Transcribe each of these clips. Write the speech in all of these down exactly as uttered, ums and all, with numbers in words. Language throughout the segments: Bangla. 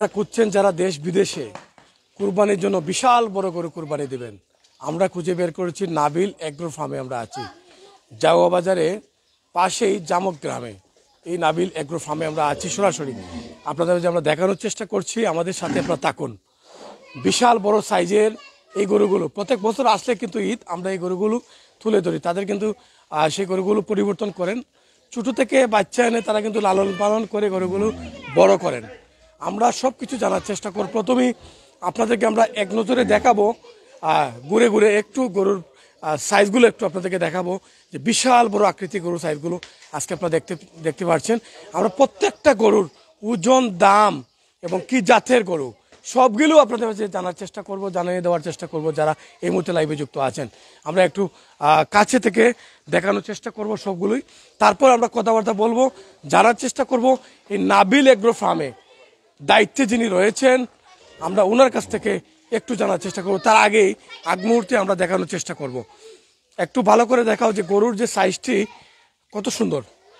খুঁজছেন যারা দেশ বিদেশে কুরবানির জন্য বিশাল বড় করে কুরবানি দেবেন, আমরা খুঁজে বের করেছি নাবিল এগ্রো ফার্মে আমরা আছি জাওয়া বাজারে পাশেই জামক গ্রামে। এই নাবিল এগ্রো ফার্মে আমরা আছি সরাসরি আপনাদের যে আমরা দেখানোর চেষ্টা করছি, আমাদের সাথে আপনারা থাকুন। বিশাল বড় সাইজের এই গরুগুলো প্রত্যেক বছর আসলে কিন্তু ঈদ আমরা এই গরুগুলো তুলে ধরি, তাদের কিন্তু সেই গরুগুলো পরিবর্তন করেন, ছোটো থেকে বাচ্চা এনে তারা কিন্তু লালন পালন করে গরুগুলো বড় করেন। আমরা সব কিছু জানার চেষ্টা করব। প্রথমেই আপনাদেরকে আমরা এক নজরে দেখাবো, ঘুরে ঘুরে একটু গরুর সাইজগুলো একটু আপনাদেরকে দেখাবো, যে বিশাল বড় আকৃতি গরুর সাইজগুলো আজকে আপনারা দেখতে দেখতে পাচ্ছেন। আমরা প্রত্যেকটা গরুর ওজন, দাম এবং কি জাতের গরু সবগুলো আপনাদের কাছে জানার চেষ্টা করব, জানিয়ে দেওয়ার চেষ্টা করব যারা এই মুহূর্তে লাইভে যুক্ত আছেন। আমরা একটু কাছে থেকে দেখানোর চেষ্টা করব সবগুলোই, তারপর আমরা কথাবার্তা বলবো, জানার চেষ্টা করব এই নাবিল এগ্রো ফার্মে দায়িত্বে যিনি রয়েছেন আমরা ওনার কাছ থেকে একটু জানার চেষ্টা করব। তার আগেই আগ মুহূর্তে আমরা দেখানোর চেষ্টা করব, একটু ভালো করে দেখাও যে গরুর যে সাইজটি কত সুন্দর।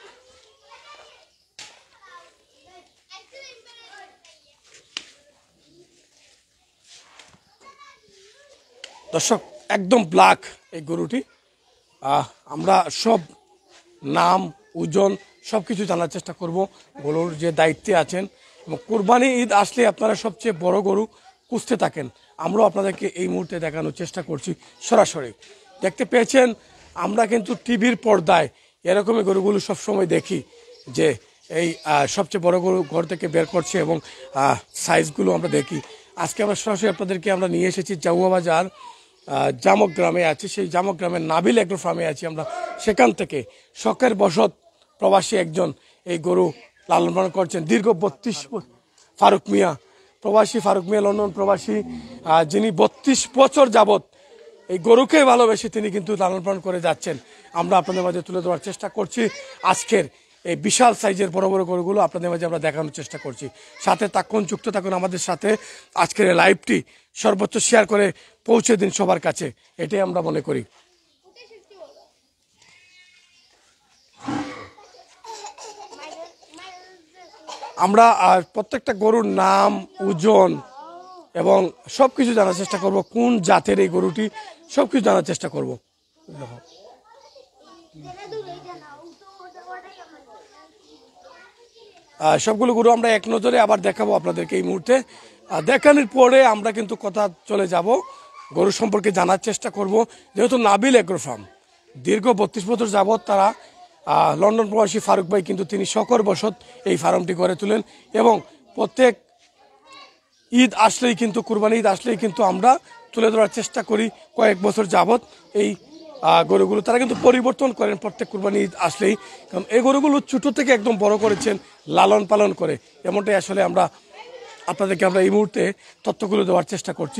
দর্শক একদম ব্ল্যাক এই গরুটি। আমরা সব নাম, ওজন সব কিছু জানার চেষ্টা করব গরুর যে দায়িত্বে আছেন। এবং কোরবানি ঈদ আসলে আপনারা সবচেয়ে বড় গরু খুঁজতে থাকেন, আমরাও আপনাদেরকে এই মুহূর্তে দেখানোর চেষ্টা করছি সরাসরি। দেখতে পেয়েছেন আমরা কিন্তু টিভির পর্দায় এরকমই গরুগুলো সবসময় দেখি, যে এই সবচেয়ে বড় গরু ঘর থেকে বের করছে এবং সাইজগুলো আমরা দেখি। আজকে আমরা সরাসরি আপনাদেরকে আমরা নিয়ে এসেছি জাউয়া বাজার জামক গ্রামে আছি, সেই জামক গ্রামের নাবিল এগ্রো ফার্মে আছি আমরা। সেখান থেকে শখের বসত প্রবাসী একজন এই গরু লালন পালন করছেন দীর্ঘ বত্রিশ ফারুক মিয়া, প্রবাসী ফারুক মিয়া লন্ডন প্রবাসী, যিনি বত্রিশ বছর যাবৎ এই গরুকে ভালোবেসে তিনি কিন্তু লালন পালন করে যাচ্ছেন। আমরা আপনাদের মাঝে তুলে ধরার চেষ্টা করছি আজকের এই বিশাল সাইজের বড় বড় গরুগুলো আপনাদের মাঝে আমরা দেখানোর চেষ্টা করছি। সাথে থাকুন, যুক্ত থাকুন আমাদের সাথে। আজকের এই লাইভটি সর্বোচ্চ শেয়ার করে পৌঁছে দিন সবার কাছে, এটাই আমরা মনে করি। আমরা প্রত্যেকটা গরুর নাম, ওজন এবং সব কিছু জানার চেষ্টা করব, কোন জাতের এই গরুটি সব কিছু জানার চেষ্টা করব। সবগুলো গরু আমরা এক নজরে আবার দেখাবো আপনাদেরকে এই মুহূর্তে। দেখানোর পরে আমরা কিন্তু কথা চলে যাব গরু সম্পর্কে জানার চেষ্টা করব। যেহেতু নাবিল এগ্রো ফার্ম দীর্ঘ বত্রিশ বছর যাবৎ তারা লন্ডন প্রবাসী ফারুক ভাই কিন্তু তিনি শখের বশত এই ফার্মটি গড়ে তোলেন এবং প্রত্যেক ঈদ আসলেই কিন্তু কুরবানি ঈদ আসলেই কিন্তু আমরা তুলে ধরার চেষ্টা করি কয়েক বছর যাবৎ এই গরুগুলো তারা কিন্তু পরিবর্তন করেন প্রত্যেক কুরবানি ঈদ আসলেই। কারণ এই গরুগুলো ছোটো থেকে একদম বড় করেছেন, লালন পালন করে, এমনটাই আসলে আমরা আপনাদেরকে আমরা এই মুহূর্তে তথ্যগুলো দেওয়ার চেষ্টা করছি।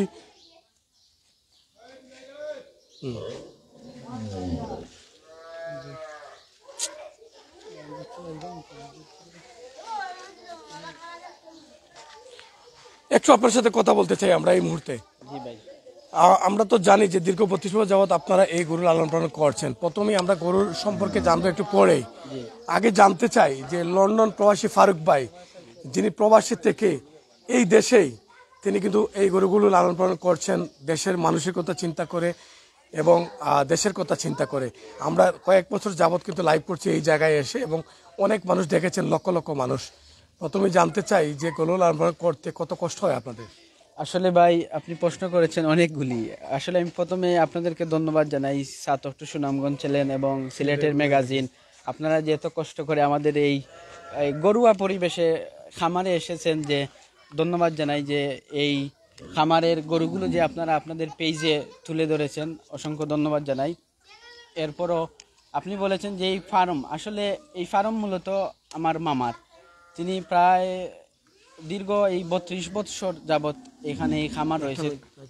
একটু আপনার সাথে কথা বলতে চাই আমরা এই মুহূর্তে। আমরা তো জানি যে দীর্ঘ বত্রিশ বছর যাবৎ আপনারা এই গরু লালন পালন করছেন। প্রথমেই আমরা গরুর সম্পর্কে জানবো একটু পরেই। আগে জানতে চাই যে লন্ডন প্রবাসী ফারুক ভাই যিনি প্রবাসী থেকে এই দেশেই তিনি কিন্তু এই গরুগুলো লালন পালন করছেন দেশের মানুষের কথা চিন্তা করে এবং দেশের কথা চিন্তা করে। আমরা কয়েক বছর যাবৎ কিন্তু লাইভ করছি এই জায়গায় এসে এবং অনেক মানুষ দেখেছেন, লক্ষ লক্ষ মানুষ। প্রথমে জানতে চাই যে গরু লালন পালন করতে কত কষ্ট হয় আপনাদের? আসলে ভাই আপনি প্রশ্ন করেছেন অনেকগুলি। আসলে আমি প্রথমে আপনাদেরকে ধন্যবাদ জানাই, সাত অক্টোবর সুনামগঞ্জ চ্যানেল এবং সিলেটের ম্যাগাজিন, আপনারা যে এত কষ্ট করে আমাদের এই গরুয়া পরিবেশে খামারে এসেছেন, যে ধন্যবাদ জানাই যে এই খামারের গরুগুলো যে আপনারা আপনাদের পেজে তুলে ধরেছেন, অসংখ্য ধন্যবাদ জানাই। এরপরও আপনি বলেছেন যে এই ফার্ম, আসলে এই ফার্ম মূলত আমার মামার, তিনি প্রায় দীর্ঘ এই বত্রিশ বছর যাবৎ এখানে এই খামার রয়েছে।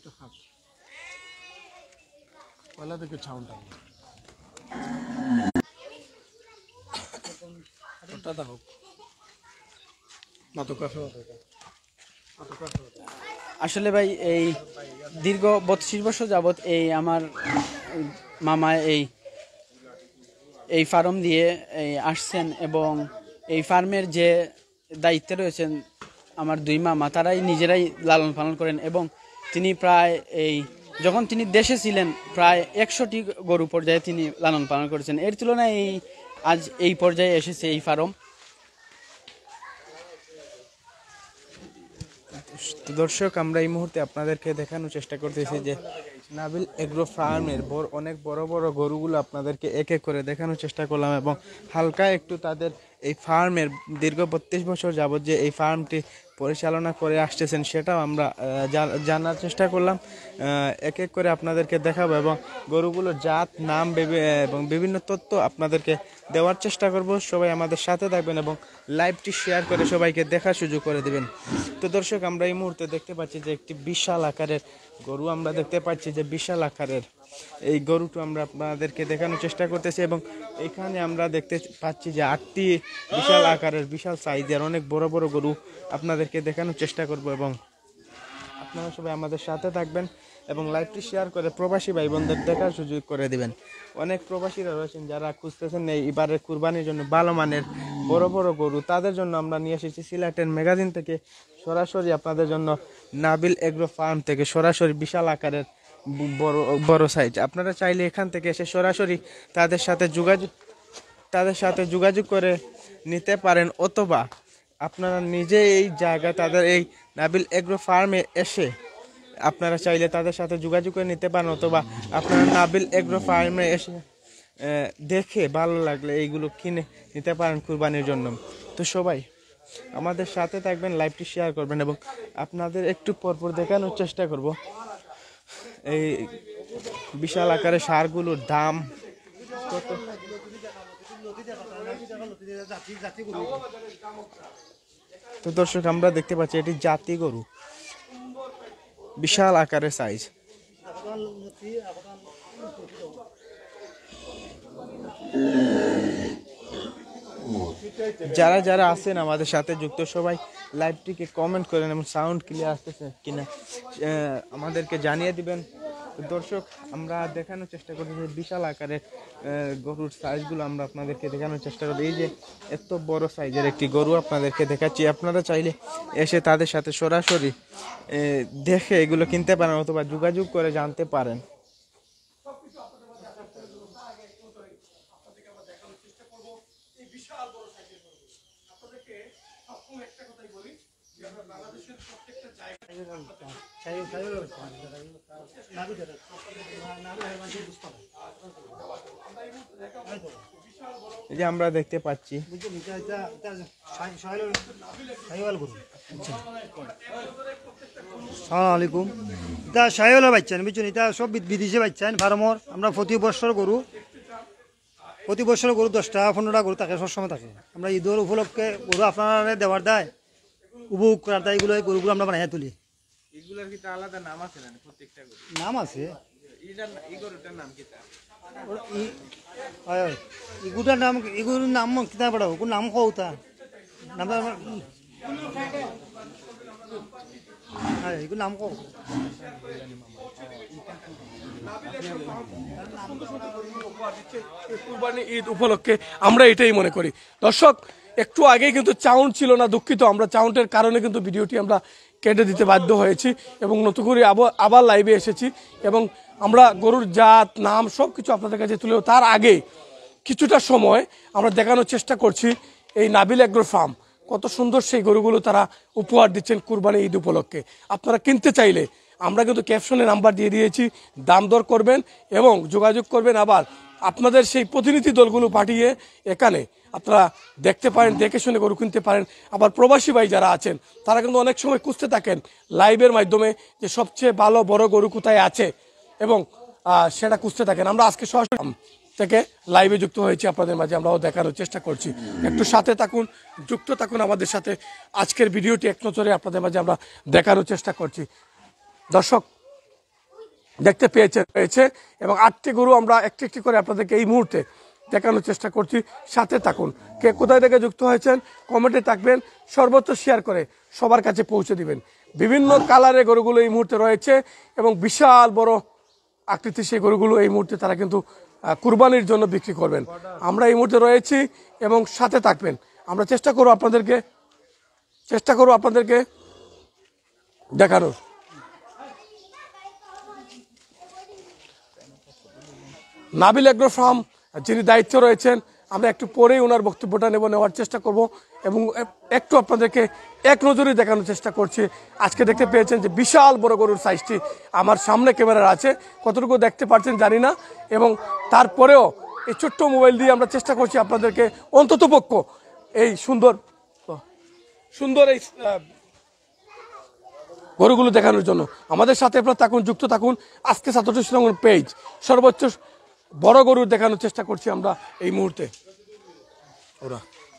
আসলে ভাই এই দীর্ঘ বত্রিশ বছর যাবৎ এই আমার মামা এই এই ফার্ম দিয়ে এই আসছেন এবং এই ফার্মের যে দায়িত্বে রয়েছেন আমার দুই মামা তারাই নিজেরাই লালন পালন করেন এবং তিনি প্রায় এই যখন তিনি দেশে ছিলেন প্রায় একশোটি গরু পর্যায়ে তিনি লালন পালন করেছেন। এর তুলনায় এই আজ এই পর্যায়ে এসেছে এই ফার্ম। তো দর্শক, আমরা এই মুহূর্তে আপনাদেরকে দেখানোর চেষ্টা করতেছি যে নাবিল এগ্রো ফার্মের বড় অনেক বড় বড় গরুগুলো আপনাদেরকে এক এক করে দেখানোর চেষ্টা করলাম এবং হালকা একটু তাদের এই ফার্মের দীর্ঘ বত্রিশ বছর যাবত যে এই ফার্মটি পরিচালনা করে আসতেছেন সেটাও আমরা জানার চেষ্টা করলাম। এক এক করে আপনাদেরকে দেখাবো এবং গরুগুলোর জাত, নাম এবং বিভিন্ন তথ্য আপনাদেরকে দেওয়ার চেষ্টা করব। সবাই আমাদের সাথে থাকবেন এবং লাইভটি শেয়ার করে সবাইকে দেখার সুযোগ করে দেবেন। তো দর্শক, আমরা এই মুহূর্তে দেখতে পাচ্ছি যে একটি বিশাল আকারের গরু আমরা দেখতে পাচ্ছি যে বিশাল আকারের এই গরুটা আমরা আপনাদেরকে দেখানোর চেষ্টা করতেছি এবং এখানে আমরা দেখতে পাচ্ছি যে আটটি বিশাল আকারের বিশাল সাইজের অনেক বড় বড় গরু আপনাদেরকে দেখানোর চেষ্টা করব এবং আপনারা সবাই আমাদের সাথে থাকবেন এবং লাইভটি শেয়ার করে প্রবাসী ভাই বোনদের দেখার সুযোগ করে দিবেন। অনেক প্রবাসীরা রয়েছেন যারা খুঁজতেছেন এই এবারের কুরবানির জন্য ভালো মানের বড় বড় গরু, তাদের জন্য আমরা নিয়ে এসেছি সিলেটের ম্যাগাজিন থেকে সরাসরি আপনাদের জন্য নাবিল এগ্রো ফার্ম থেকে সরাসরি বিশাল আকারের বড় বড় সাইজ। আপনারা চাইলে এখান থেকে এসে সরাসরি তাদের সাথে যোগাযোগ তাদের সাথে যোগাযোগ করে নিতে পারেন, অথবা আপনারা নিজে এই জায়গায় তাদের এই নাবিল এগ্রো ফার্মে এসে আপনারা চাইলে তাদের সাথে যোগাযোগ করে নিতে পারেন, অথবা আপনারা নাবিল এগ্রো ফার্মে এসে দেখে ভালো লাগলে এইগুলো কিনে নিতে পারেন কুরবানির জন্য। তো সবাই আমাদের সাথে থাকবেন, লাইভটি শেয়ার করবেন এবং আপনাদের একটু পরপর দেখানোর চেষ্টা করব এই বিশাল আকারের সারগুলোর দাম কত। তো দর্শক, আমরা দেখতে পাচ্ছি এটি জাতি গরু, বিশাল আকারের সাইজ। যারা যারা আছেন আমাদের সাথে যুক্ত সবাই লাইভটিকে কমেন্ট করেন এবং সাউন্ড ক্লিয়ার আসতেছে কিনা আমাদেরকে জানিয়ে দিবেন। দর্শক, আমরা দেখানোর চেষ্টা করছি যে বিশাল আকারের গরুর সাইজগুলো আমরা আপনাদেরকে দেখানোর চেষ্টা করি। এই যে এত বড় সাইজের একটি গরু আপনাদেরকে দেখাচ্ছি, আপনারা চাইলে এসে তাদের সাথে সরাসরি দেখে এগুলো কিনতে পারেন অথবা যোগাযোগ করে জানতে পারেন। এই যে আমরা দেখতে পাচ্ছি সালামালাইকুম, এটা শাহিওয়ালা বাচ্চান বুঝছেন, এটা সব বিদেশে বাচ্চান ফার্মর। আমরা প্রতি বছর গরু প্রতি বছর গরু দশটা পনেরোটা গরু থাকে, সবসময় থাকে। আমরা ঈদের উপলক্ষে গরু আপনারা দেওয়ার দেয় উপভোগ করার দেয়, এগুলো গরুগুলো আমরা বানাই তুলি। এগুলোর কি আলাদা নাম আছে না? প্রত্যেকটা গরু নাম আছে। এই গরুটার নাম কি? এগুলোর নাম এগুলোর নাম কিতা পড়াবো, কোন নাম কৌতা নাম হ্যাঁ এগুলো নাম কৌ। কুরবানি ঈদ উপলক্ষে আমরা এটাই মনে করি। দর্শক, একটু আগে কিন্তু চাউন্ড ছিল না, দুঃখিত। আমরা চাউন্ডের কারণে কিন্তু ভিডিওটি আমরা কেটে দিতে বাধ্য হয়েছি এবং নতুন করে আবার লাইভে এসেছি এবং আমরা গরুর জাত, নাম সব কিছু আপনাদের কাছে তুলে তার আগে কিছুটা সময় আমরা দেখানোর চেষ্টা করছি এই নাবিল এগ্রো ফার্ম। কত সুন্দর সেই গরুগুলো তারা উপহার দিচ্ছেন কুরবানি ঈদ উপলক্ষে। আপনারা কিনতে চাইলে আমরা কিন্তু ক্যাপশনে নাম্বার দিয়ে দিয়েছি, দাম দর করবেন এবং যোগাযোগ করবেন। আবার আপনাদের সেই প্রতিনিধি দলগুলো পাঠিয়ে এখানে আপনারা দেখতে পারেন, দেখে শুনে গরু কিনতে পারেন। আবার প্রবাসী ভাই যারা আছেন তারা কিন্তু অনেক সময় খুঁজতে থাকেন লাইভের মাধ্যমে যে সবচেয়ে ভালো বড় গরু কোথায় আছে এবং সেটা খুঁজতে থাকেন। আমরা আজকে সরাসরি থেকে লাইভে যুক্ত হয়েছি আপনাদের মাঝে, আমরাও দেখানোর চেষ্টা করছি। একটু সাথে থাকুন, যুক্ত থাকুন আমাদের সাথে। আজকের ভিডিওটি এক নজরে আপনাদের মাঝে আমরা দেখানোর চেষ্টা করছি। দর্শক, দেখতে পেয়েছে পেয়েছে এবং আটটি গরু আমরা একটি একটি করে আপনাদেরকে এই মুহূর্তে দেখানোর চেষ্টা করছি। সাথে থাকুন। কে কোথায় থেকে যুক্ত হয়েছেন কমেন্টে থাকবেন, সর্বোচ্চ শেয়ার করে সবার কাছে পৌঁছে দিবেন। বিভিন্ন কালারের গরুগুলো এই মুহূর্তে রয়েছে এবং বিশাল বড় আকৃতির সেই গরুগুলো এই মুহূর্তে তারা কিন্তু কুরবানির জন্য বিক্রি করবেন। আমরা এই মুহূর্তে রয়েছি এবং সাথে থাকবেন। আমরা চেষ্টা করব আপনাদেরকে চেষ্টা করবো আপনাদেরকে দেখানোর। নাবিল এগ্রো ফার্ম যিনি দায়িত্ব রয়েছেন, আমরা একটু পরেই ওনার বক্তব্যটা নেব, নেওয়ার চেষ্টা করব এবং একটু আপনাদেরকে এক নজরে দেখানোর চেষ্টা করছি। আজকে দেখতে পেয়েছেন যে বিশাল বড় গরুর সাইজটি আমার সামনে ক্যামেরার আছে, কতটুকু দেখতে পাচ্ছেন জানি না, এবং তারপরেও এই ছোট্ট মোবাইল দিয়ে আমরা চেষ্টা করছি আপনাদেরকে অন্ততপক্ষ এই সুন্দর সুন্দর এই আহ, গরুগুলো দেখানোর জন্য। আমাদের সাথে আপনারা থাকুন, যুক্ত থাকুন। আজকে সাতশো সুনামগঞ্জ পেজ সর্বোচ্চ বড় গরু দেখানোর চেষ্টা করছি আমরা এই মুহূর্তে। ওরা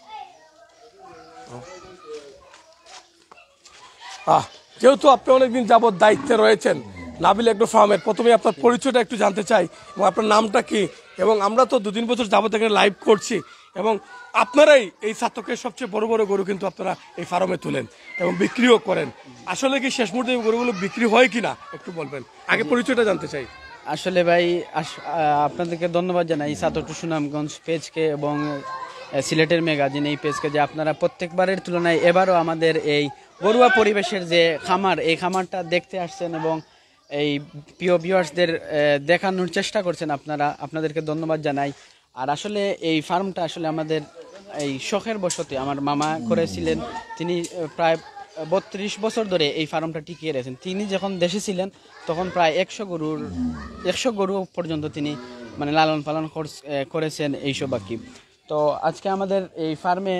আহ যেহেতু আপনি অনেকদিন যাবৎ দায়িত্বে রয়েছেন নাবিল এগ্রো ফার্মের, প্রথমে আপনার পরিচয়টা একটু জানতে চাই এবং আপনার নামটা কি। এবং আমরা তো দু তিন বছর যাবৎ এখানে লাইভ করছি এবং আপনারাই এই ছাত্রকের সবচেয়ে বড় বড় গরু কিন্তু আপনারা এই ফার্মে তুলেন এবং বিক্রিও করেন। আসলে কি শেষ মুহূর্তে এই গরুগুলো বিক্রি হয় কিনা একটু বলবেন, আগে পরিচয়টা জানতে চাই। আসলে ভাই আস- আহ, আপনাদেরকে ধন্যবাদ জানাই সাতটু সুনামগঞ্জ পেজকে এবং আহ, সিলেটের ম্যাগাজিন এই পেজকে, যে আপনারা প্রত্যেকবারের তুলনায় এবারও আমাদের এই ঘরোয়া পরিবেশের যে খামার, এই খামারটা দেখতে আসছেন এবং এই প্রিয় ভিউয়ার্সদের দেখানোর চেষ্টা করছেন আপনারা। আপনাদেরকে ধন্যবাদ জানাই। আর আসলে এই ফার্মটা আসলে আমাদের এই শখের বশতে আমার মামা করেছিলেন। তিনি আহ, প্রায় বত্রিশ বছর ধরে এই ফার্মটা টিকিয়ে রেখেছেন। তিনি যখন দেশে ছিলেন তখন প্রায় একশো গরুর একশো গরু পর্যন্ত তিনি মানে লালন পালন করস- এ, করেছেন এইসব আর কি। তো আজকে আমাদের এই ফার্মে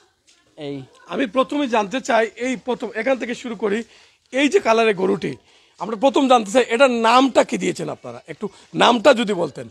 এই আমি প্রথমে জানতে চাই, এই প্রথম এখান থেকে শুরু করি, এই যে কালারের গরুটি আমরা প্রথম জানতে চাই এটার নামটা কি দিয়েছেন আপনারা, একটু নামটা যদি বলতেন।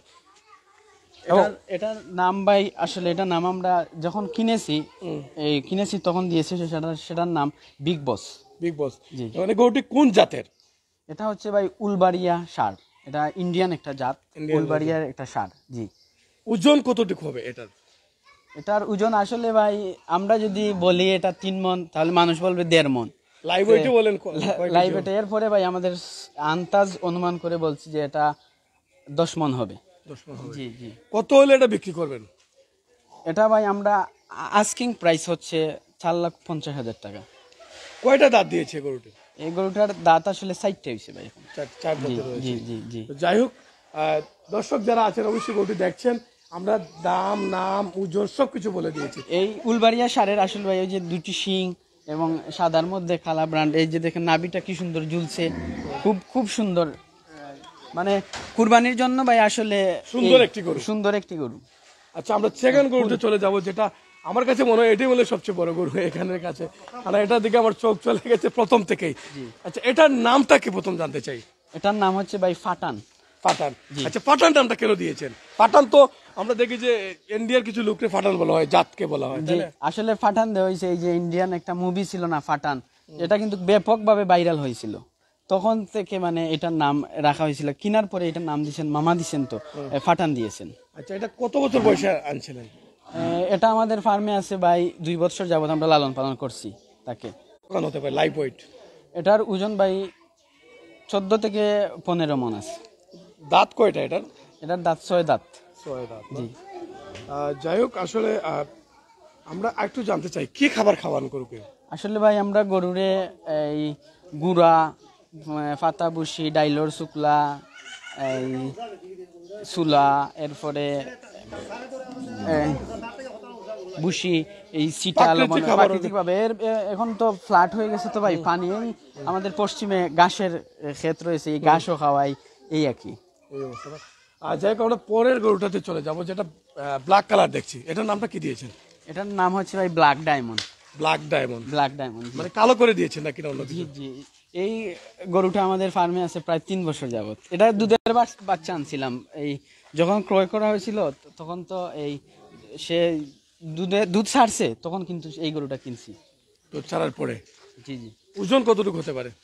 এটার এটার নাম ভাই আসলে এটার নাম আমরা যখন কিনেছি এই কিনেছি তখন দিয়েছে সেটা সেটার নাম বিগ বস। বিগ বস। জি। মানে গরুটি কোন জাতের? এটা হচ্ছে ভাই উলবাড়িয়া ষাঁড়, এটা ইন্ডিয়ান একটা জাত, ইন্ডিয়ান উলবাড়িয়ার একটা ষাঁড়। জি। ওজন কতটুকু হবে এটার? এটার ওজন আসলে ভাই আমরা যদি বলি এটা তিন মন তাহলে মানুষ বলবে দেড় মন। লাইভ ওয়েটে বলেন ক- কয় লাইভ কেজি এটা এরপরে ভাই আমাদের আন্তাজ অনুমান করে বলছি যে এটা দশ মন হবে। হবে? দশ মণ হবে। জি জি। কত হলে এটা বিক্রি করবেন? এটা ভাই আমরা আস্কিং প্রাইস হচ্ছে চার লাখ পঞ্চাশ হাজার টাকা। কয়টা দাঁত দিয়েছে গরুটি? এই গরুটার দাঁত আসলে সাইডটা হয়েছে ভাই এখন। চার চার জি দাঁতের রয়েছে। জি জি জি। তো যাই হোক, আহ, দর্শক যারা আছেন অবশ্যই গরুটি দেখছেন, আমরা দাম নাম ওজন সব কিছু বলে দিয়েছি। এই উলবাড়িয়া ষাঁড়ের আসলে ভাই ওই যে দুটি শিং এবং সাদার মধ্যে কালা ব্রান্ড, এই যে দেখেন নাভিটা কি সুন্দর ঝুলছে, খুব খুব সুন্দর। মানে কুরবানির জন্য ভাই আসলে সুন্দর এই- একটি গরু। সুন্দর একটি গরু। আচ্ছা, আমরা সেকেন্ড গরুতে চলে যাব, যেটা আমার কাছে মনে হয় এটাই বলে সবচেয়ে বড় গরু এখানের কাছে, কারণ এটার দিকে আমার চোখ চলে গেছে প্রথম থেকেই। আচ্ছা, এটার নামটা কি প্রথম জানতে চাই। এটার নাম হচ্ছে ভাই ফাটান। পাঠান। আচ্ছা, পাঠান নামটা কেন দিয়েছেন? পাঠান তো আমরা দেখি যে ইন্ডিয়ার কিছু লোককে পাঠান বলা হয়, জাতকে বলা হয়, জি তাই না? আসলে ফাটান দেওয়া হয়েছে এই যে ইন্ডিয়ান একটা মুভি ছিল না ফাটান, এটা কিন্তু ব্যাপকভাবে ভাইরাল হয়েছিল, তখন থেকে মানে এটার নাম রাখা হয়েছিল। কিনার পরে এটার নাম দিয়েছেন মামা দিয়েছেন, তো এ, ফাটান দিয়েছেন। আচ্ছা, এটা কত বছর বয়সে আনছিলেন? এ, এটা আমাদের ফার্মে আছে ভাই দুই বছর যাবত আমরা লালন পালন করছি তাকে। কখন হতে পারে লাইভ ওয়েট? এটার ওজন ভাই চোদ্দ থেকে পনেরো মন আছে। দাঁত কয়টা এটার? এটার দাঁত ছয় দাঁত। ছয় দাঁত। জি। আহ, যাই হোক, আসলে আহ, আমরা একটু জানতে চাই কি খাবার খাওয়ান গরুকে? আসলে ভাই আমরা গরুরে এই গুড়া, পাতা বুসি, ডাইলর শুকলা, এই চুলা, এরপরে এই বুসি, এই সিটা প্রাকৃতিক খাবার। প্রাকৃতিক ভাবে এর এ- এখন তো ফ্ল্যাট হয়ে গেছে তো ভাই পানি, এই আমাদের পশ্চিমে ঘাসের ক্ষেত রয়েছে, এই ঘাসও খাওয়াই এই আর কি। এই অবস্থাটা। আর যাই হোক, আমরা পরের গরুটাতে চলে যাব, যেটা ব্ল্যাক কালার দেখছি, এটার নামটা কি দিয়েছেন? এটার নাম হচ্ছে ভাই black diamond. Black diamond. Black diamond মানে কালো করে দিয়েছেন নাকি না অন্য জি কিছু? জি। এই গরুটা আমাদের ফার্মে আছে প্রায় তিন বছর যাবত। এটা দুধের বাচ- বাচ্চা আনছিলাম, এই যখন ক্রয় করা হয়েছিল ত- তখন তো এই সে দুধে দুধ ছাড়ছে তখন কিন্তু এই গরুটা কিনছি। তো ছাড়ার পরে জি জি। ওজন কতটুকু হতে পারে?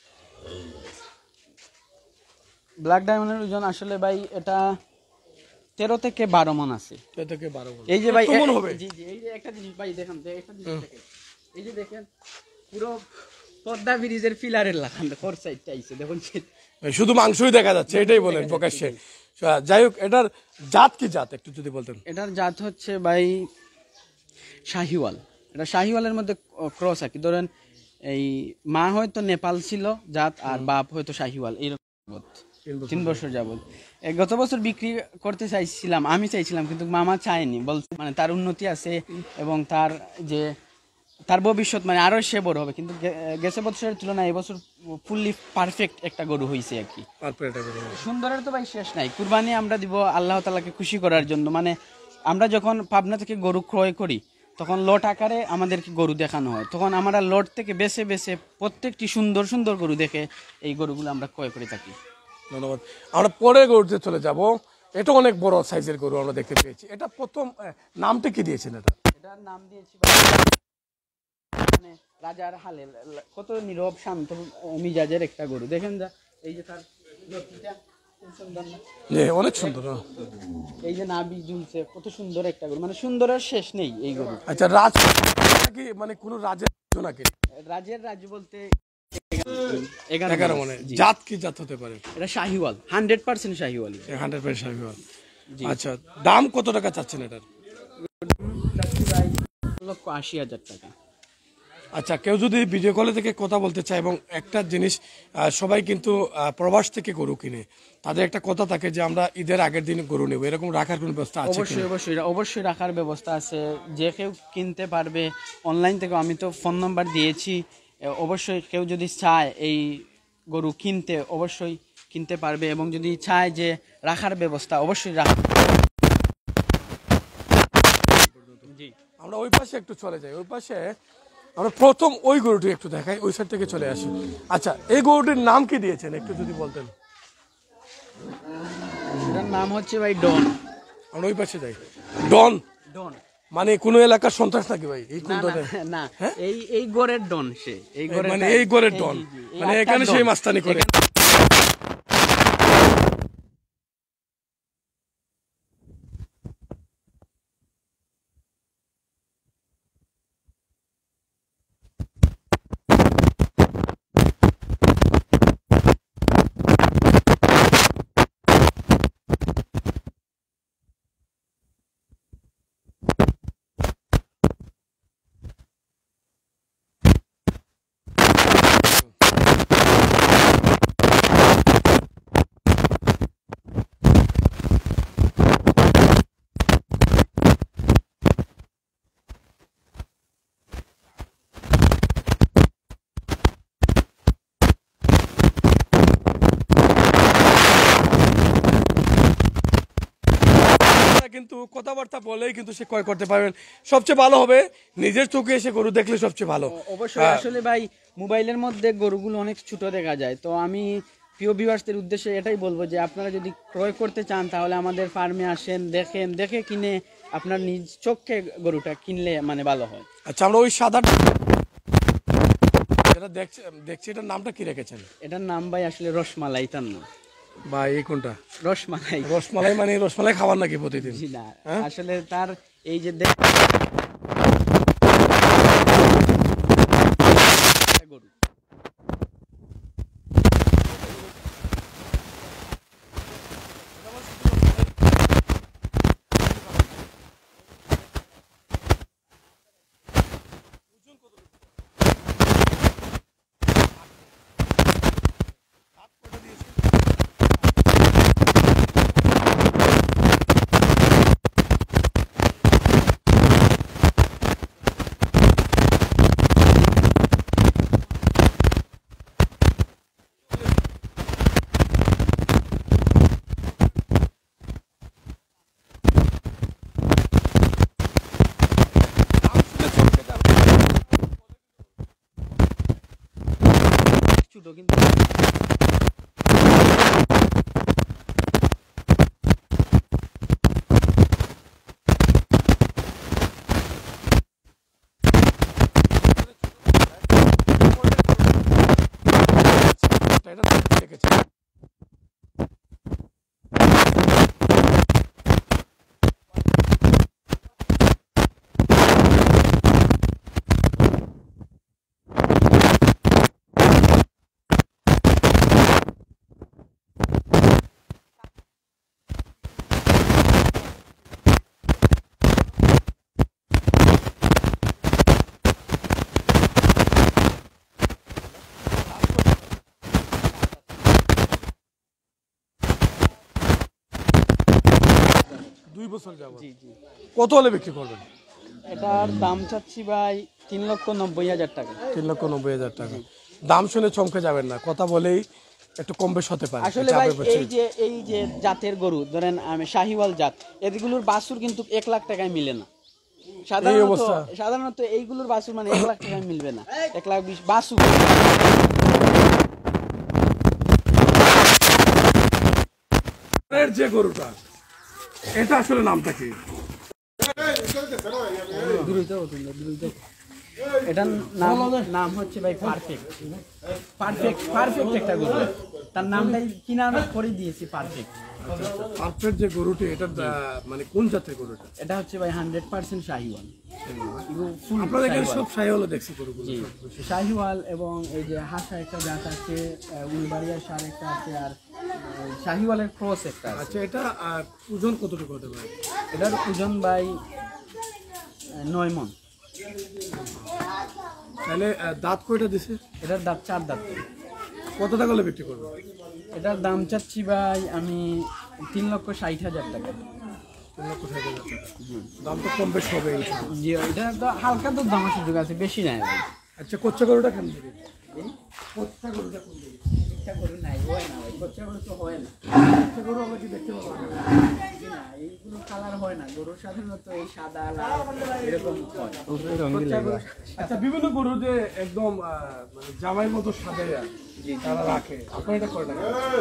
ব্ল্যাক ডায়মন্ডের ওজন আসলে ভাই এটা তেরো থেকে বারো মন আছে। তেরো থেকে বারো মণ। এই যে ভাই কেমন এ- হবে? জি জি, এই যে একটা জিনিস ভাই দেখেন, দে- একটা জিনিস দেখেন, এই যে দেখেন পুরো পদ্মা ব্রিজের পিলারের লাগান ফোর সাইডটা আইছে দেখুন। শুধু মাংসই দেখা যাচ্ছে, এটাই বলেন প্রকাশ্যে। যাই হোক, এটার জাত কি জাত একটু যদি বলতেন। এটার জাত হচ্ছে ভাই শাহিওয়াল। এটা শাহিওয়ালের মধ্যে ক্রস আর কি। ধরেন এই মা হয়তো নেপাল ছিল জাত, আর বাপ হয়তো শাহিওয়াল, এইরকম যাবত, তিন বছর যাবত। এই গত বছর বিক্রি করতে চাইছিলাম, আমি চাইছিলাম, কিন্তু মামা চায়নি, বলছে মানে তার উন্নতি আছে এবং তার যে তার ভবিষ্যৎ মানে আরো সে বড় হবে, কিন্তু গে- গেছে বছরের তুলনায় এবছর ফুললি পারফেক্ট একটা গরু হয়েছে আর কি। পারফেক্ট সুন্দরের তো ভাই শেষ নাই। কুরবানি আমরা দিব আল্লাহ তাআলাকে খুশি করার জন্য। মানে আমরা যখন পাবনা থেকে গরু ক্রয় করি তখন লট আকারে আমাদেরকে গরু দেখানো হয়, তখন আমরা লট থেকে বেছে বেছে প্রত্যেকটি সুন্দর সুন্দর গরু দেখে এই গরুগুলো আমরা ক্রয় করে থাকি। ধন্যবাদ। আমরা পরে গরুতে চলে যাব। এটা অনেক বড় সাইজের গরু আমরা দেখতে পেয়েছি। এটা প্রথম আহ, নামটা কি দিয়েছেন এটা? এটার নাম দিয়েছি মানে রাজার হালে, কত নীরব শান্ত মিজাজের একটা গরু। দেখেন যা, এই যে তার লতিটা খুব সুন্দর না? যে অনেক সুন্দর হ্যাঁ। এই যে নাভি ঝুলছে, কত সুন্দর একটা গরু, মানে সুন্দরের শেষ নেই এই গরু। আচ্ছা, রাজ নাকি মানে কোন রাজের রাজ্য নাকি? রাজের রাজ্য বলতে এগারো মানে জাত কি জাত হতে পারে? এটা Sahiwal, hundred percent Sahiwal. Hundred percent Sahiwal. আচ্ছা, দাম কত টাকা চাচ্ছেন এটার? লক্ষ আশি হাজার টাকা। আচ্ছা, কেউ যদি ভিডিও কলে থেকে কথা বলতে চায়, এবং একটা জিনিস আহ, সবাই কিন্তু আহ, প্রবাস থেকে গরু কিনে, তাদের একটা কথা থাকে যে আমরা ঈদের আগের দিন গরু নেব, এরকম রাখার কোনো ব্যবস্থা আছে কিনা? অবশ্যই অবশ্যই অবশ্যই রাখার ব্যবস্থা আছে, যে কেউ কিনতে পারবে অনলাইন থেকে। আমি তো ফোন নাম্বার দিয়েছি, এ, অবশ্যই কেউ যদি চায় এই গরু কিনতে অবশ্যই কিনতে পারবে, এবং যদি চায় যে রাখার ব্যবস্থা অবশ্যই রাখ। জি, আমরা ওই পাশে একটু চলে যাই। ওই পাশে আমরা প্রথম ওই গরুটি একটু দেখাই, ওই সাইড থেকে চলে আসি। আচ্ছা, এই গরুটির নাম কি দিয়েছেন একটু যদি বলতেন? এটার নাম হচ্ছে ভাই ডন। আমরা ওই পাশে যাই। ডন ডন মানে কোনো এলাকার সন্ত্রাস নাকি ভাই? এই কোন না, ধরনের? না, না, এই এই গোরের ডন সে, এই গোরের মানে এই গরের ডন, মানে এখানে সেই মাস্তানি করে। কিন্তু কথাবার্তা বলেই কিন্তু সে ক্রয় করতে পারবেন। সবচেয়ে ভালো হবে নিজের চোখে এসে গরু দেখলে সবচেয়ে ভালো। অবশ্যই। আসলে ভাই মোবাইলের মধ্যে গরুগুলো অনেক ছোট দেখা যায়, তো আমি প্রিয় ভিউয়ার্সদের উদ্দেশ্যে এটাই বলবো যে আপনারা যদি ক্রয় করতে চান তাহলে আমাদের ফার্মে আসেন, দেখেন, দেখে কিনে আপনার নিজ চোখে গরুটা কিনলে মানে ভালো হয়। আচ্ছা, আমরা ওই সাদা যেটা দেখছি দেখছি এটার নামটা কি রেখেছেন? এটার নাম ভাই আসলে রসমালাই, তার নাম বা এই কোনটা? রসমালাই। রসমালাই মানে রসমালাই খাবার নাকি প্রতিদিন? জি না, আসলে তার এই যে দেখ গরু ছোট কিন্তু এটা নাম কি রেখেছেন? দুই বছর যাবত। জি জি। কত হলে বিক্রি করবেন? এটার দাম চাচ্ছি ভাই তিন লক্ষ নব্বই হাজার টাকা। তিন লক্ষ নব্বই হাজার টাকা। দাম শুনে চমকে যাবেন না, কথা বলেই একটু কম বেশ হতে পারে। আসলে ভাই এই যে এই যে জাতের গরু ধরেন আমি শাহিওয়াল জাত, এগুলোর বাছুর কিন্তু এক লাখ টাকায় মিলে না। সাধারণত অবস্থা? সাধারণত এইগুলোর বাছুর মানে এক লাখ টাকায় মিলবে না, এক লাখ বিশ বাছুর। এর যে গরুটা, এটা আসলে নামটা কি? এটার নাম নাম হচ্ছে ভাই পারফেক্ট। পারফেক্ট পারফেক্ট একটা গরু, তার নামটাই কি নাম করে দিয়েছি পারফেক্ট। পারফেক্ট যে গরুটি, এটা মানে কোন জাতের গরুটা? এটা হচ্ছে ভাই হান্ড্রেড পার্সেন্ট শাহিওয়াল। আপনাদের এখানে সব শাহিওয়াল দেখছি গরুগুলো। শাহিওয়াল এবং এই যে হাসা একটা জাত আছে, উলবাড়িয়ার সার একটা আছে, আর শাহিওয়ালের ক্রস একটা আছে। আচ্ছা, এটা আহ, ওজন কতটুকু হতে পারে? এটার ওজন ভাই নয় মন। তাহলে আহ, দাঁত কয়টা দিছে? এটার দাঁত চার দাঁত। কত টাকা হলে বিক্রি করবে? এটার দাম চাচ্ছি ভাই আমি তিন লক্ষ ষাট হাজার টাকা। তিন লক্ষ ষাট হাজার টাকা। দাম তো কম বেশ হবে ইনশাআল্লাহ। জি, এটা তো হালকা তো দামের সুযোগ আছে, বেশি নাই ভাই। আচ্ছা, কোচ্চা গরুটা কেমন দিবে? কোচ্চা গরুটা কোন দিকে? ইচ্ছা গরু নাই, হয় না ভাই, বাচ্চা গরু তো হয় না। কোচ্চা গরু আমরা কি দেখতে পাবো? জি না, এইগুলো কালার হয় না, গরুর সাধারণত এই সাদা লাল এরকম হয়। কোচ্চা গরু। আচ্ছা, বিভিন্ন গরু যে একদম আহ, মানে জামাই মতো সাজাইয়া তারা রাখে, আপনার এটা করে না?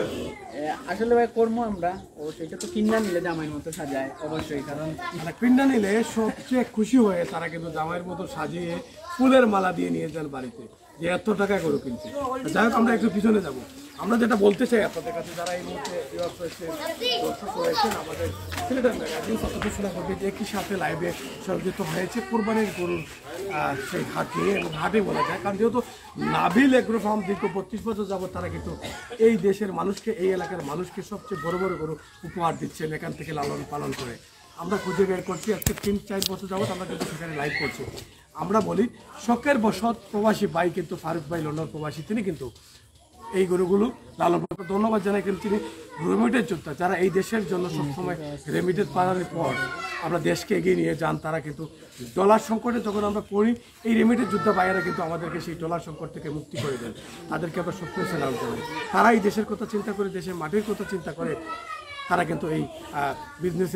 এ, আসলে ভাই কর্ম আমরা ও সেটা তো কিনা নিলে জামাইয়ের মতো সাজায় অবশ্যই, কারণ মানে পিন্ডা নিলে সবচেয়ে খুশি হয়ে তারা কিন্তু জামাইয়ের মতো সাজিয়ে ফুলের মালা দিয়ে নিয়ে যান বাড়িতে, যে এত টাকা গরু কিনছে। যাই হোক, আমরা একটু পিছনে যাব। আমরা যেটা বলতে চাই আপনাদের কাছে, যারা এই মুহূর্তে বিরক্ত হয়েছে, দর্শক রয়েছেন, আমাদের সিলেটের ম্যাগাজিন সত্যি করবে যে একই সাথে লাইভে সংযুক্ত হয়েছে কোরবানির গরুর আহ, সেই হাট নিয়ে, এবং হাটে বলা যায়, কারণ যেহেতু নাবিল এগ্রো ফার্ম দীর্ঘ বত্রিশ বছর যাবত তারা কিন্তু এই দেশের মানুষকে, এই এলাকার মানুষকে সবচেয়ে বড় বড় গরু উপহার দিচ্ছেন এখান থেকে লালন পালন করে। আমরা খুঁজে বের করছি, আজকে তিন চার বছর যাবত আমরা কিন্তু সেখানে লাইভ করছি। আমরা বলি শখের বসত প্রবাসী ভাই কিন্তু ফারুক ভাই লন্ডন প্রবাসী, তিনি কিন্তু এই গরুগুলো লালন পালন করে। ধন্যবাদ জানাই কিন্তু তিনি রেমিটেড যোদ্ধা, যারা এই দেশের জন্য সবসময় রেমিটেড পাওয়ার পর আমরা দেশকে এগিয়ে নিয়ে যান। তারা কিন্তু ডলার সংকটে যখন আমরা পড়ি, এই রেমিটেড যোদ্ধা ভাইয়েরা কিন্তু আমাদেরকে সেই ডলার সংকট থেকে মুক্তি করে দেন। তাদেরকে আমরা সবসময় সেলাম জানাই। তারা এই দেশের কথা চিন্তা করে, দেশের মাটির কথা চিন্তা করে তারা কিন্তু এই বিজনেসে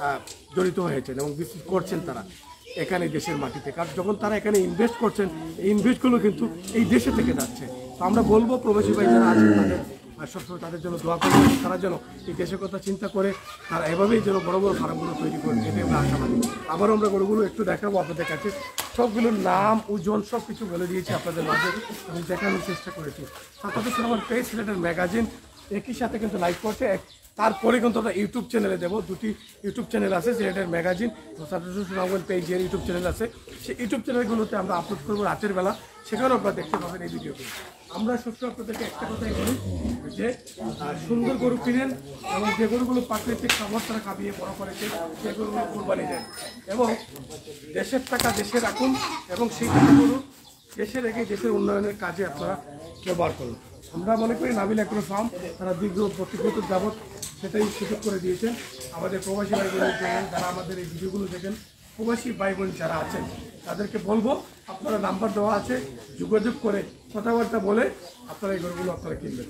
জড়িত হয়েছেন এবং বিজনেস করছেন তারা এখানে দেশের মাটিতে। কারণ যখন তারা এখানে ইনভেস্ট করছেন, এই ইনভেস্টগুলো কিন্তু এই দেশে থেকে যাচ্ছে। তো আমরা বলবো প্রবাসী ভাই যারা আছেন তাদের আর সবসময় তাদের জন্য দোয়া করবেন, তারা যেন এই দেশের কথা চিন্তা করে তারা এভাবেই যেন বড় বড় ফার্মগুলো তৈরি করে, এটাই আমরা আশাবাদী। আবারও আমরা গরুগুলো একটু দেখাবো আপনাদের কাছে, সবগুলোর নাম ওজন সব কিছু বলে দিয়েছি আপনাদের মাঝে এবং দেখানোর চেষ্টা করেছি। সাথে আমার পেজ সিলেটের ম্যাগাজিন একই সাথে কিন্তু লাইভ করছে। তারপরে কিন্তু আমরা ইউটিউব চ্যানেলে দেবো, দুটি ইউটিউব চ্যানেল আছে, সিলেটের ম্যাগাজিন সুনামগঞ্জ পেজের ইউটিউব চ্যানেল আছে। সেই ইউটিউব চ্যানেলগুলোতে আমরা আপলোড করবো রাতের বেলা, সেখানেও আপনারা দেখতে পাবেন এই ভিডিওগুলো। আমরা সবসময় আপনাদেরকে একটা কথাই বলি যে সুন্দর গরু কিনেন এবং যে গরুগুলো প্রাকৃতিক খাবার তারা খাবিয়ে বড় করেছে সেই গরুগুলো কোরবানি দেন এবং দেশের টাকা দেশে রাখুন এবং সেই টাকাগুলো দেশে রেখে দেশের উন্নয়নের কাজে আপনারা ব্যবহার করুন। আমরা মনে করি নাবিল এগ্রো ফার্ম তারা দীর্ঘ বত্রিশ বছর যাবৎ সেটাই সুযোগ করে দিয়েছেন আমাদের প্রবাসী ভাই বোনের জন্য। যারা আমাদের এই ভিডিওগুলো দেখেন, প্রবাসী ভাই বোন যারা আছেন তাদেরকে বলবো আপনারা নাম্বার দেওয়া আছে, যোগাযোগ করে কথাবার্তা বলে আপনারা এই গরুগুলো আপনারা কিনবেন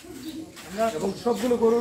এবং সবগুলো গরুর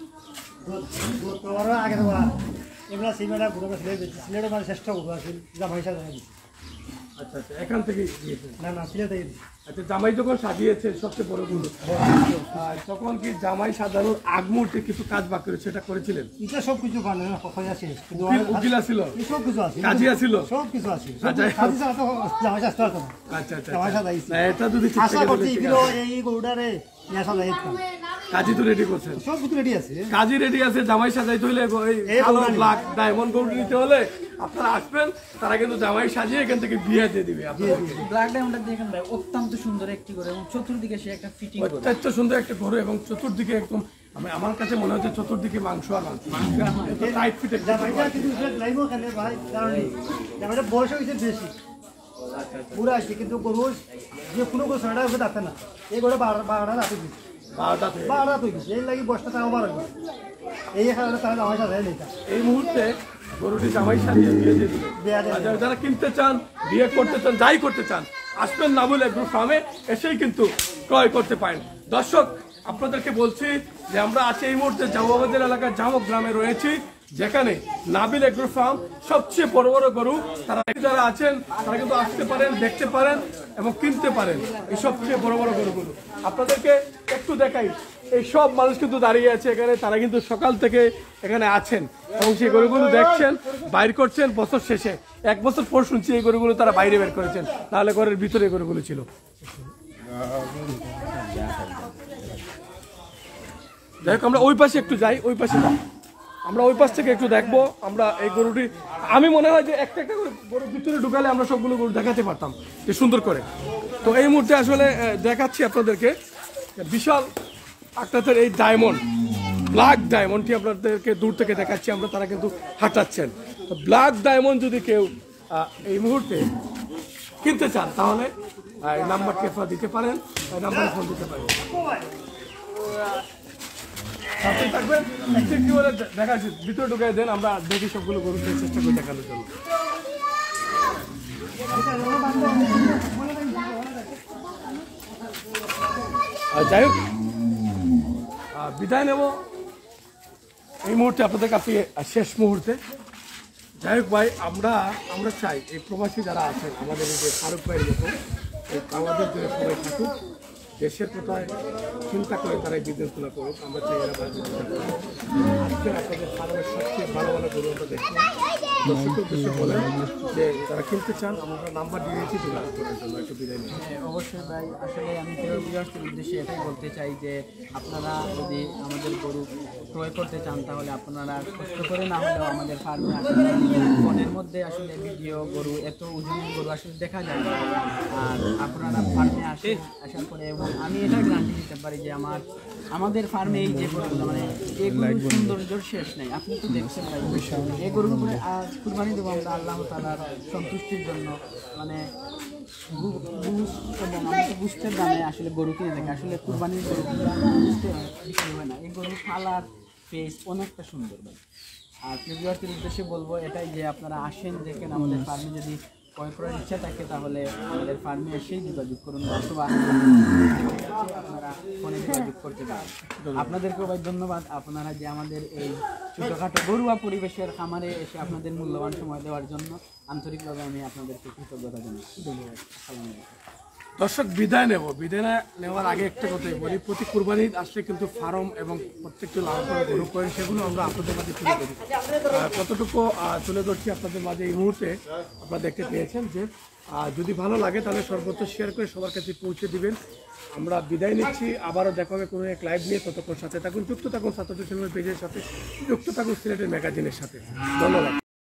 আগে দেওয়া এগুলা সিমেন্ট ঘুরে সিলেটের মানে চেষ্টা করবো আসলে জামাই সাজা দিচ্ছি। আচ্ছা আচ্ছা, এখান থেকে দিয়েছেন? না না সিলেট থেকে আচ্ছা, জামাই যখন সাজিয়েছে সবচেয়ে বড় গরু, তখন কি জামাই সাজানোর আগ মুহূর্তে কিছু কাজ বাকি রয়েছে, সেটা করেছিলেন? এটা সব কিছু পারে না, কথা শেষ কিন্তু উকিল ছিল, সব কিছু আছে, কাজী ছিল, সব কিছু আছে। আচ্ছা জামাই সাজতে পারতো না। আচ্ছা আচ্ছা, জামাই সাজাইছি। না এটা যদি ঠিক আশা থাকে করছি বলে ঠিক এগুলো আছে। এই গরুটারে ইয়া সাজাই কাজী তো রেডি করছেন, সব কিছু রেডি আছে। কাজী রেডি আছে, জামাই সাজাইতে হলে এই কালো গরু ব্ল্যাক ডায়মন্ড গরু নিতে হলে আপনারা আসবেন, তারা কিন্তু জামাই সাজিয়ে এখান থেকে বিয়ে দিয়ে দিবে আপনাদেরকে। ব্ল্যাক ডায়মন্ডটা দেখেন ভাই, অত্যন্ত সুন্দর একটি করে এবং চতুর্দিকে সে একটা ফিটিং করে। অত্যন্ত সুন্দর একটা গরু এবং চতুর্দিকে একদম আমি আমার কাছে মনে হচ্ছে চতুর্দিকে মাংস আর মাংস এত টাইট ফিট একটা গরু। জামাইটা কিন্তু লাইবো কেন ভাই, কারণ জামাইটা বয়স হয়েছে বেশি, পুরো আছে কিন্তু গরু যে কোনো গরু ছয়টা উপরে রাখে না, এই গরু বারো বারোটা রাখে দিচ্ছে। বারোটা থেকে বারোটা তো গেছে এই লাগি বস্তা টাকা বারো গেছে এই কারণে তারা জামাই সাথে নিতা এই মুহূর্তে গরুটি জামাই সাজিয়ে দিয়ে দিল। দেয়া দেয়া আর যারা- যারা কিনতে চান, বিয়ে করতে চান, যাই করতে চান, আসবেন নাবুল এগ্রো ফার্মে, এসেই কিন্তু ক্রয় করতে পারেন। দর্শক, আপনাদেরকে বলছি যে আমরা আছি এই মুহূর্তে জামাবাজার এলাকার জামক গ্রামে রয়েছি, যেখানে নাবিল এগ্রো ফার্ম সবচেয়ে বড় বড় গরু তারা যারা আছেন তারা কিন্তু আসতে পারেন, দেখতে পারেন এবং কিনতে পারেন এই সবচেয়ে বড় বড় গরুগুলো। আপনাদেরকে একটু দেখাই, এই সব মানুষ কিন্তু দাঁড়িয়ে আছে এখানে, তারা কিন্তু সকাল থেকে এখানে আছেন এবং সেই গরুগুলো দেখছেন, বাইর করছেন। বছর শেষে এক বছর পর শুনছি এই গরুগুলো তারা বাইরে বের করেছেন, নাহলে ঘরের ভিতরে এই গরুগুলো ছিল। যাই হোক, আমরা ওই পাশে একটু যাই, ওই পাশে যাই। আমরা ওই পাশ থেকে একটু দেখবো আমরা এই গরুটি। আমি মনে হয় যে একটা একটা করে গরুর ভিতরে ঢুকালে আমরা সবগুলো গরু দেখাতে পারতাম যে সুন্দর করে। তো এই মুহূর্তে আসলে আহ, দেখাচ্ছি আপনাদেরকে বিশাল আকৃতির এই ডায়মন্ড, ব্ল্যাক ডায়মন্ডটি আপনাদেরকে দূর থেকে দেখাচ্ছি আমরা, তারা কিন্তু হাঁটাচ্ছেন। তো ব্ল্যাক ডায়মন্ড যদি কেউ আহ, এই মুহূর্তে কিনতে চান তাহলে আহ, এই নাম্বারটি আপনারা দিতে পারেন, এই নাম্বারে ফোন দিতে পারেন। সাথে থাকবেন, একটু একটু করে দেখাচ্ছি, ভিতরে ঢুকাই দেন, আমরা দেখি সবগুলো গরু চেষ্টা করে দেখানোর জন্য। আর যাই হোক, আহ, বিদায় নেব এই মুহূর্তে আপনাদের কাছে, শেষ মুহূর্তে। যাই হোক ভাই, আমরা আমরা চাই এই প্রবাসী যারা আছেন আমাদের এই যে ফারুক ভাইয়ের মতো এই আমাদের জন্য সবাই থাকুক, দেশের কোথায় চিন্তা করে তারা এই বিজনেসগুলো করুক। আমরা চাই এরা ভালো চিন্তা করুক। আজকে আপনাদের ফার্মের সবচেয়ে ভালো ভালো গরু আমরা দেখলাম। দর্শকের উদ্দেশ্যে বলেন যে যারা কিনতে চান, আমরা নাম্বার দিয়ে দিয়েছি যোগাযোগ করার জন্য। একটু বিদায় নিই। হ্যাঁ, অবশ্যই ভাই, আসলে আমি প্রিয় ভিউয়ার্সদের উদ্দেশ্যে এটাই বলতে চাই যে আপনারা যদি আমাদের গরু ক্রয় করতে চান তাহলে আপনারা কষ্ট করে না হলেও আমাদের ফার্মে আসলে ফোনের মধ্যে আসলে ভিডিও গরু, এত ওজনের গরু আসলে দেখা যায় না। আর আপনারা ফার্মে আসে আসার পরে, এবং আমি এটা গ্যারান্টি দিতে পারি যে আমার আমাদের ফার্মে এই যে গরুগুলো, মানে এগুলো সৌন্দর্যর শেষ নেই। আপনি তো দেখছেন ভাই, এই গরুগুলো আজ কুরবানি দেবো আমরা আল্লাহ তাআলার সন্তুষ্টির জন্য। মানে গু- গুস এবং আমি তো গুস্তের দামে আসলে গরু কিনে থাকি। আসলে কুরবানির গরুগুলো গুস্তে বিক্রি হয় না। এই গরুর কালার, ফেস অনেকটা সুন্দর ভাই। আর প্রিভিউয়ারদের উদ্দেশ্যে বলবো এটাই যে আপনারা আসেন, দেখেন আমাদের ফার্মে। যদি ক্রয় করার ইচ্ছা থাকে তাহলে আমাদের ফার্মে এসেই যোগাযোগ করুন, অথবা আপনারা ফোনে যোগাযোগ করতে পারেন। আপনাদেরকেও ভাই ধন্যবাদ, আপনারা যে আমাদের এই ছোটোখাটো ঘরোয়া পরিবেশের খামারে এসে আপনাদের মূল্যবান সময় দেওয়ার জন্য আন্তরিকভাবে আমি আপনাদেরকে কৃতজ্ঞতা জানাই। ধন্যবাদ। আসসালামু আলাইকুম। দর্শক, বিদায় নেব। বিদায় না নেওয়ার আগে একটা কথাই বলি, প্রতি কুরবানি আসলে কিন্তু ফার্ম এবং প্রত্যেকটি লাভ করে গরু করেন, সেগুলো আমরা আপনাদের মাঝে তুলে ধরি। আহ, কতটুকু আহ, তুলে ধরছি আপনাদের মাঝে এই মুহূর্তে আপনারা দেখতে পেয়েছেন যে আহ, যদি ভালো লাগে তাহলে সর্বোচ্চ শেয়ার করে সবার কাছে পৌঁছে দিবেন। আমরা বিদায় নিচ্ছি, আবারও দেখা হবে কোনো এক লাইভ নিয়ে। ততক্ষণ সাথে থাকুন, যুক্ত থাকুন সাতশো চ্যানেল পেজের সাথে, যুক্ত থাকুন সিলেটের ম্যাগাজিনের সাথে। ধন্যবাদ।